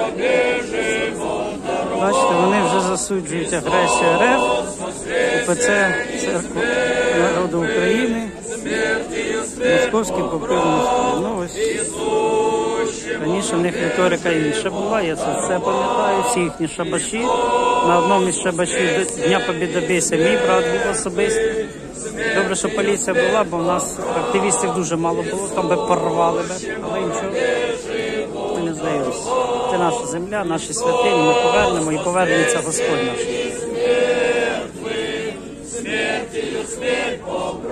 Бачите, вони вже засуджують агресію РФ, УПЦ, Церкву народу України, Московський попів Москви. Ну ось, раніше в них риторика інша була, я це пам'ятаю, всі їхні шабаші. На одному із шабашів Дня Побєдобєсія мій брат був особисто. Добре, що поліція була, бо у нас активістів дуже мало було, там би порвали би, але нічого, ми не здаємося. Це наша земля, наші святині, ми повернемо і повернеться Господь наш.